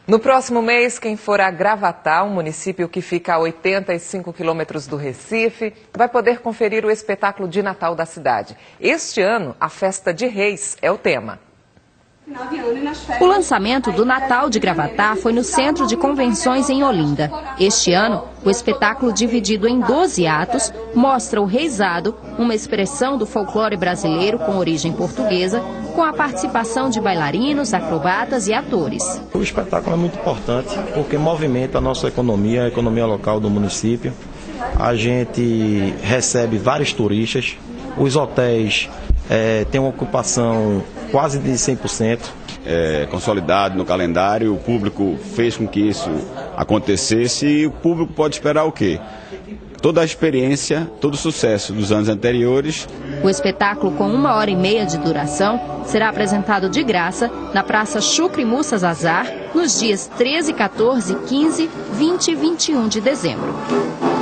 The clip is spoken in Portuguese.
No próximo mês, quem for a Gravatá, um município que fica a 85 quilômetros do Recife, vai poder conferir o espetáculo de Natal da cidade. Este ano, a Festa de Reis é o tema. O lançamento do Natal de Gravatá foi no Centro de Convenções em Olinda. Este ano, o espetáculo, dividido em 12 atos, mostra o reisado, uma expressão do folclore brasileiro com origem portuguesa, com a participação de bailarinos, acrobatas e atores. O espetáculo é muito importante porque movimenta a nossa economia, a economia local do município. A gente recebe vários turistas, os hotéis têm uma ocupação quase de 100%. Consolidado no calendário, o público fez com que isso acontecesse e o público pode esperar o quê? Toda a experiência, todo o sucesso dos anos anteriores. O espetáculo, com 1h30 de duração, será apresentado de graça na Praça Chucre Mussa Zazar nos dias 13, 14, 15, 20 e 21 de dezembro.